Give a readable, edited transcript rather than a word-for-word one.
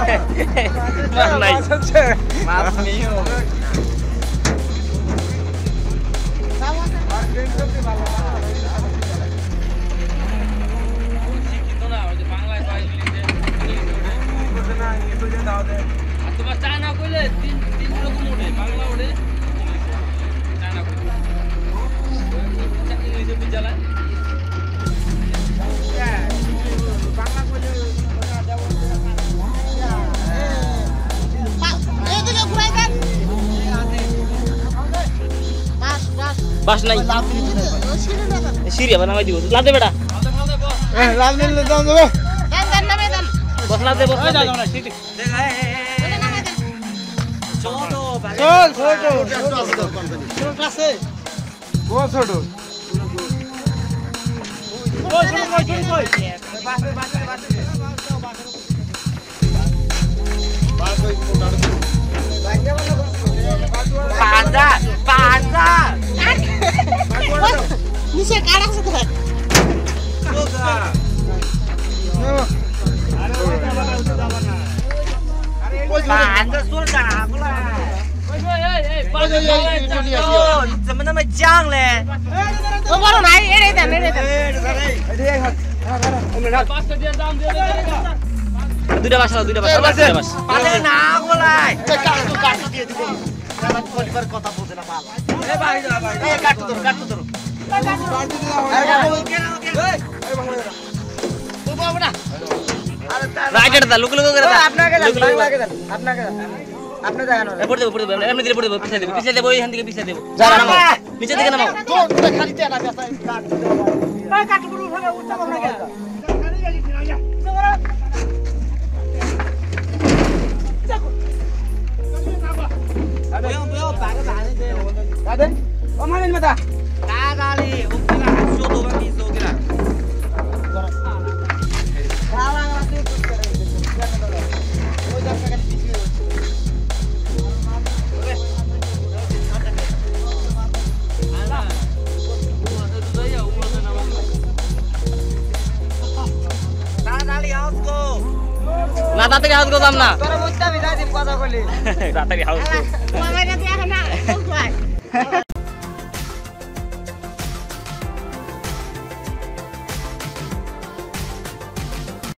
মাছ নাই মাছ নেই তোমার চায়না কইলে তিন রকম ওঠে বাংলা ওঠে চায়না কইলে ইংলিশে বিদ্যালয় বাংলা কইলে এদিকে ঘুরাই দেন বাস নাই সিরিয়া বানাই দিব লাদে বেটা লাল নিলে দাও দেব দেন নামে দেন বসলা দে বসলা যাও না সিটি দেখা চল ছোট ক্লাসে গো ছোট কই বাসে পাঁচা নিচে কাড়া আছে তো Pantas sultan aku lah. Teman-teman jang le. Oh baru naik, ini dah. Duda mas. Paling aku lah. Kartu dia tu. Jangan kau kota pun tidak apa. Kartu tu. Right था लुक लुक करता अपना के अपने जानो पड़ दे एमने दिले पड़ दे पीछे दे वही हंदी के पीछे दे जा ना नीचे देखे ना तो खाली ते ना काट बुरु होले उच्चा अपना के बोयो बागे बाने दे दादे ओ माने मता दादाली उकला सो तो बनी सो केला না তাড়াতাড়ি হাউস গো দাম না তোরা বুঝতে বিদায় দিন কথা বলি তাড়াতাড়ি হাউস গো মামা না তুই এখন না